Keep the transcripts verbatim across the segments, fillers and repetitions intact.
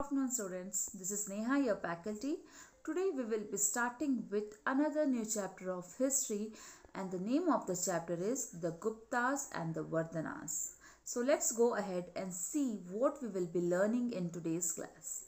afternoon, students. This is Neha, your faculty. Today we will be starting with another new chapter of history, and the name of the chapter is The Guptas and the Vardhanas. So let's go ahead and see what we will be learning in today's class.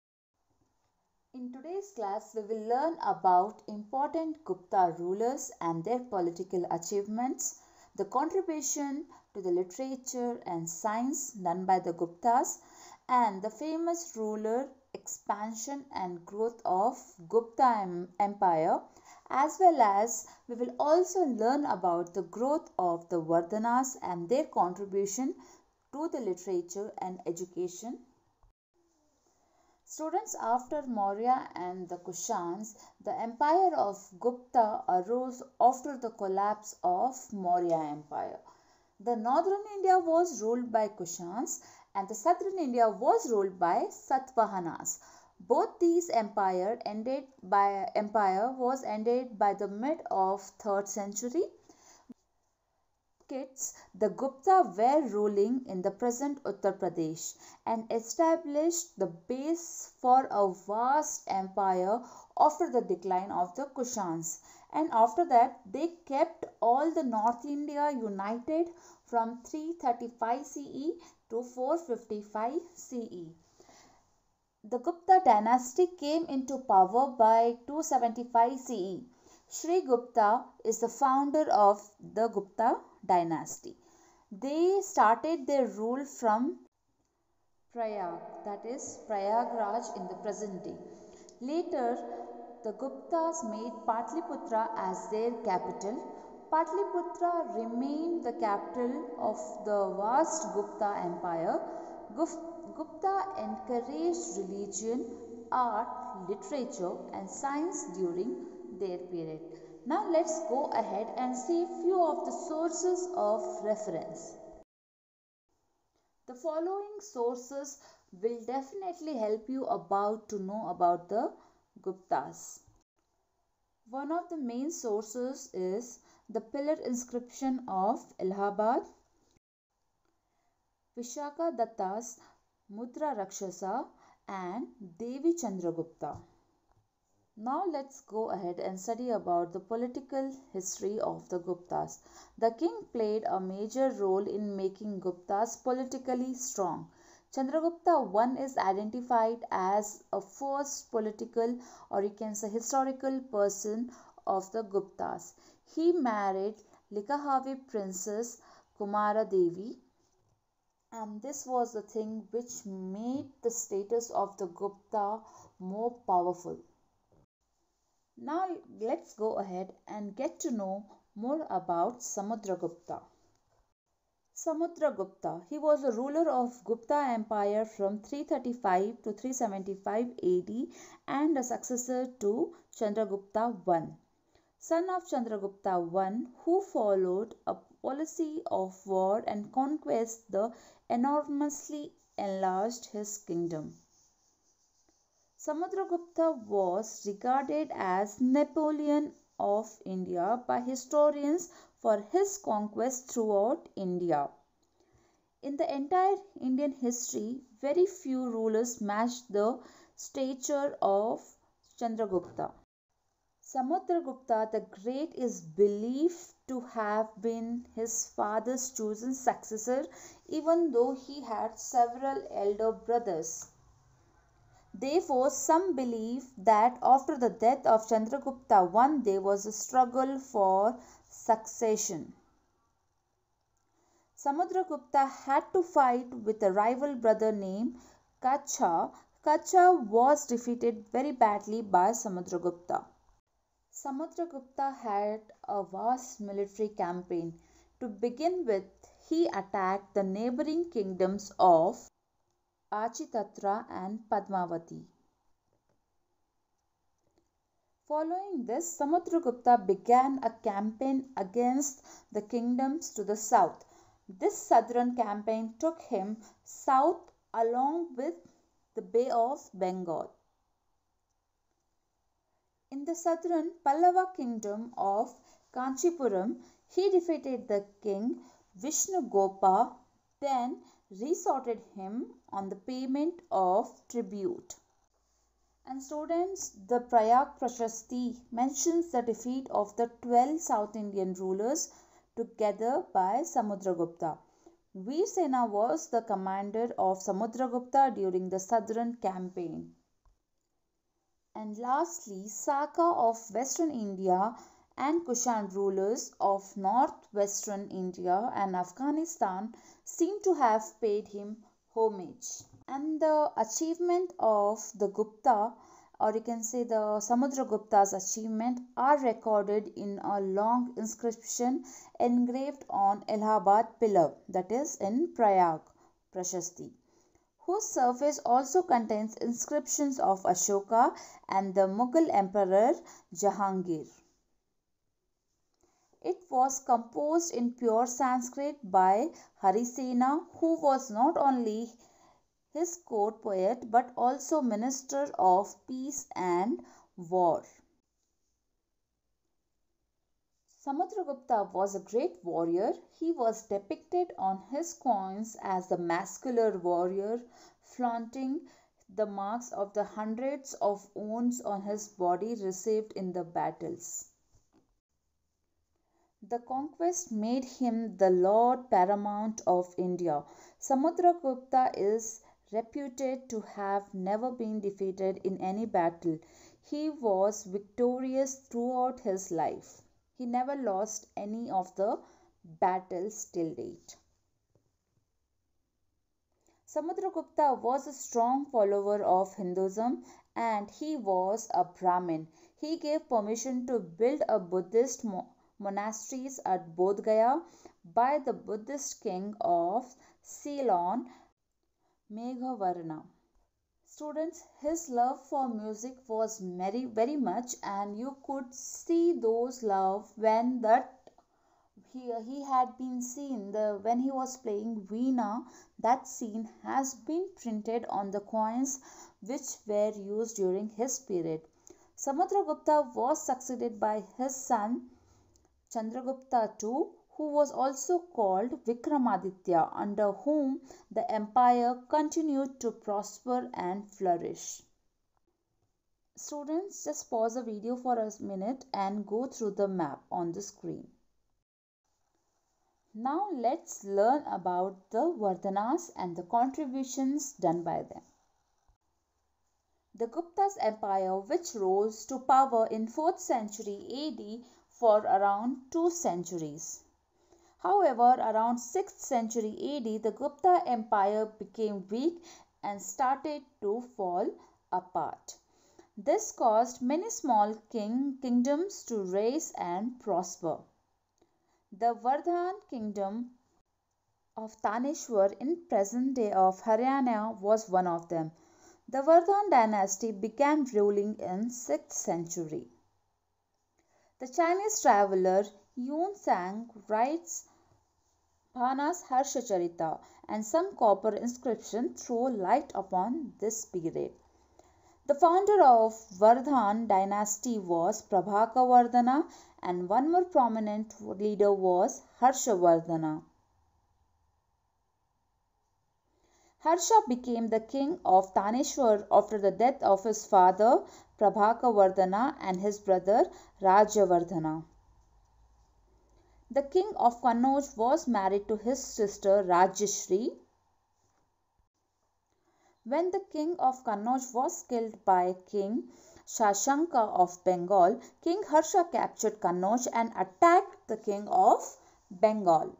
In today's class, we will learn about important Gupta rulers and their political achievements, the contribution to the literature and science done by the Guptas, and the famous ruler expansion and growth of Gupta Empire, as well as we will also learn about the growth of the Vardhanas and their contribution to the literature and education. Students, after Maurya and the Kushans, the empire of Gupta arose after the collapse of Maurya Empire. The northern India was ruled by Kushans and the southern India was ruled by Satavahanas. Both these empire ended by empire was ended by the mid of third century. Kids, the Gupta were ruling in the present Uttar Pradesh and established the base for a vast empire after the decline of the Kushans. And after that, they kept all the North India united from three thirty-five C E to four fifty-five C E. The Gupta dynasty came into power by two seventy-five C E. Sri Gupta is the founder of the Gupta dynasty. They started their rule from Prayag, that is Prayagraj in the present day. Later, the Guptas made Patliputra as their capital. Patliputra remained the capital of the vast Gupta empire. Gupta encouraged religion, art, literature and science during their period. Now let's go ahead and see few of the sources of reference. The following sources will definitely help you about to know about the Guptas. One of the main sources is the pillar inscription of Allahabad, Vishaka Datta's Mudra Rakshasa and Devi Chandragupta. Now let's go ahead and study about the political history of the Guptas. The king played a major role in making Guptas politically strong. Chandragupta the First is identified as a first political or you can say historical person of the Guptas. He married Likhavi princess Kumara Devi, and this was the thing which made the status of the Gupta more powerful. Now let's go ahead and get to know more about Samudragupta. Samudragupta, he was a ruler of Gupta Empire from three thirty-five to three seventy-five A D and a successor to Chandragupta the First. Son of Chandragupta the First, who followed a policy of war and conquest that enormously enlarged his kingdom. Samudragupta was regarded as Napoleon of India by historians for his conquest throughout India. In the entire Indian history, very few rulers matched the stature of Chandragupta. Samudragupta the Great is believed to have been his father's chosen successor, even though he had several elder brothers. Therefore, some believe that after the death of Chandragupta the First, there was a struggle for succession. Samudragupta had to fight with a rival brother named Kacha. Kacha was defeated very badly by Samudragupta. Samudragupta had a vast military campaign. To begin with, he attacked the neighboring kingdoms of Achitatra and Padmavati. Following this, Samudragupta began a campaign against the kingdoms to the south. This southern campaign took him south along with the Bay of Bengal. In the southern Pallava kingdom of Kanchipuram, he defeated the king Vishnugopa. Then resorted him on the payment of tribute. And students, the Prayag Prashasti mentions the defeat of the twelve South Indian rulers together by Samudragupta. Veersena was the commander of Samudragupta during the southern campaign. And lastly, Saka of Western India and Kushan rulers of northwestern India and Afghanistan seem to have paid him homage. And the achievement of the Gupta, or you can say the Samudragupta's achievement, are recorded in a long inscription engraved on Allahabad pillar, that is in Prayag Prashasti, whose surface also contains inscriptions of Ashoka and the Mughal Emperor Jahangir. It was composed in pure Sanskrit by Harisena, who was not only his court poet but also minister of peace and war. Samudragupta was a great warrior. He was depicted on his coins as the muscular warrior, flaunting the marks of the hundreds of wounds on his body received in the battles. The conquest made him the Lord Paramount of India. Samudragupta is reputed to have never been defeated in any battle. He was victorious throughout his life. He never lost any of the battles till date. Samudragupta was a strong follower of Hinduism and he was a Brahmin. He gave permission to build a Buddhist mo monasteries at Bodh Gaya by the Buddhist king of Ceylon, Meghavarna. Students, his love for music was very, very much, and you could see those love when that he, he had been seen the when he was playing Veena. That scene has been printed on the coins which were used during his period. Samudragupta was succeeded by his son Chandragupta the Second, who was also called Vikramaditya, under whom the empire continued to prosper and flourish. Students, just pause the video for a minute and go through the map on the screen. Now let's learn about the Vardhanas and the contributions done by them. The Gupta's empire, which rose to power in fourth century A D for around two centuries. However, around sixth century A D, the Gupta Empire became weak and started to fall apart. This caused many small king kingdoms to rise and prosper. The Vardhan kingdom of Taneshwar in present day of Haryana was one of them. The Vardhan dynasty began ruling in sixth century. The Chinese traveler Yun Sang writes Bhanas Harshacharita, and some copper inscription throw light upon this period. The founder of Vardhan dynasty was Prabhakavardhana, and one more prominent leader was Harshavardhana. Harsha became the king of Taneshwar after the death of his father Prabhakavardhana and his brother Rajavardhana. The king of Kannauj was married to his sister Rajyashri. When the king of Kannauj was killed by King Shashanka of Bengal, King Harsha captured Kannauj and attacked the king of Bengal.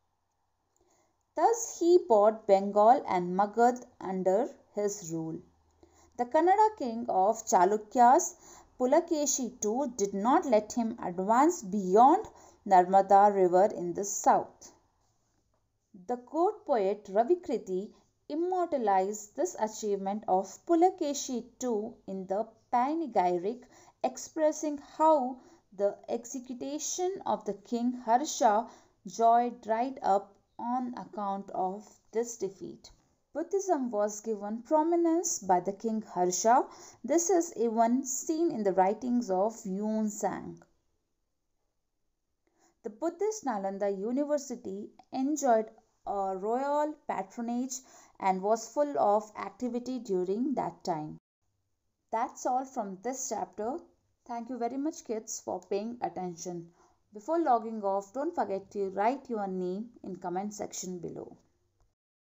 Thus he brought Bengal and Magad under his rule. The Kannada king of Chalukyas, Pulakeshi the Second, did not let him advance beyond Narmada river in the south. The court poet Ravikriti immortalized this achievement of Pulakeshi the Second in the panegyric, expressing how the execution of the king Harsha joy dried up on account of this defeat. Buddhism was given prominence by the king Harsha. This is even seen in the writings of Yun Sang. The Buddhist Nalanda University enjoyed a royal patronage and was full of activity during that time. That's all from this chapter. Thank you very much, kids, for paying attention. Before logging off, don't forget to write your name in comment section below.